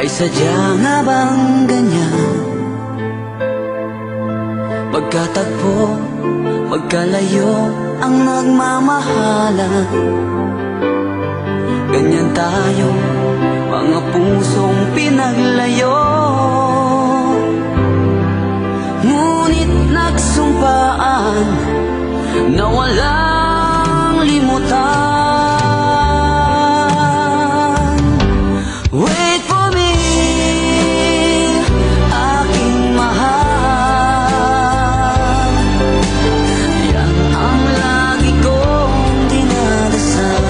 Ay sadya nga bang ganyan? Magkatagpo, magkalayo ang nagmamahalan. Ganyan tayo, mga pusong pinaglayo. Ngunit nagsumpaan na walang limutan. Wait for me, aking mahal. Yan ang lagi kong dinadasal.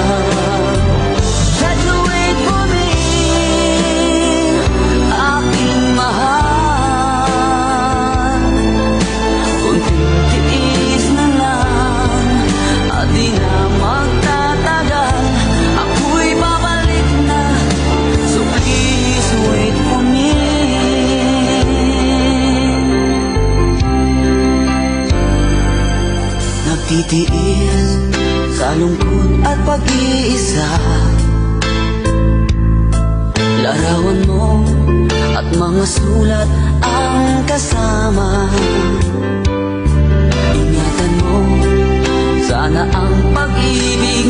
Try to wait for me, aking mahal. Kunting tiis na lang at di na magtatagal. Ako'y babalik na, so please wait for me. Nagtitiis sa lungkot at pag-iisa, larawan mo at mga sulat ang kasama. Ingatan mo, sana ang pag-ibig